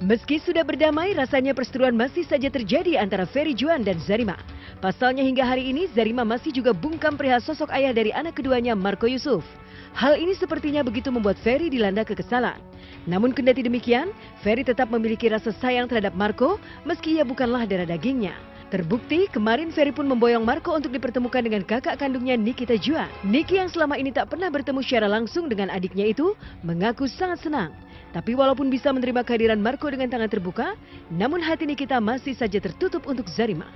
Meski sudah berdamai, rasanya perseteruan masih saja terjadi antara Ferry Juan dan Zarima. Pasalnya hingga hari ini, Zarima masih juga bungkam perihal sosok ayah dari anak keduanya, Marco Yusuf. Hal ini sepertinya begitu membuat Ferry dilanda kekesalan. Namun kendati demikian, Ferry tetap memiliki rasa sayang terhadap Marco meski ia bukanlah darah dagingnya. Terbukti, kemarin Ferry pun memboyong Marco untuk dipertemukan dengan kakak kandungnya Nikita Juan. Niki yang selama ini tak pernah bertemu secara langsung dengan adiknya itu, mengaku sangat senang. Tapi walaupun bisa menerima kehadiran Marco dengan tangan terbuka, namun hati Nikita masih saja tertutup untuk Zarima.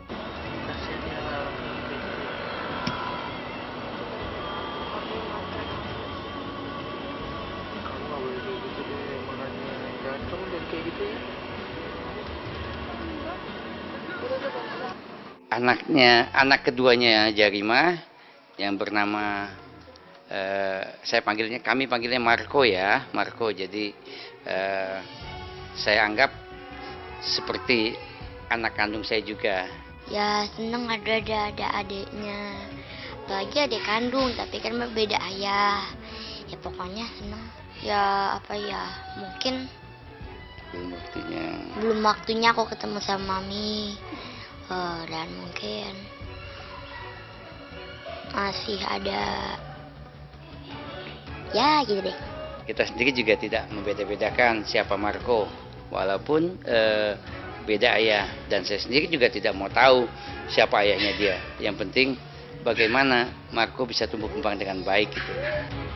Anak keduanya Zarima yang bernama kami panggilnya Marco ya, Marco. Jadi saya anggap seperti anak kandung saya juga. Ya seneng ada adiknya, apalagi adik kandung tapi kan beda ayah. Ya pokoknya seneng. Ya apa ya, mungkin belum waktunya aku ketemu sama Mami. Dan mungkin masih ada ya gitu deh. Kita sendiri juga tidak membeda-bedakan siapa Marco, walaupun beda ayah, dan saya sendiri juga tidak mau tahu siapa ayahnya dia. Yang penting bagaimana Marco bisa tumbuh kembang dengan baik gitu.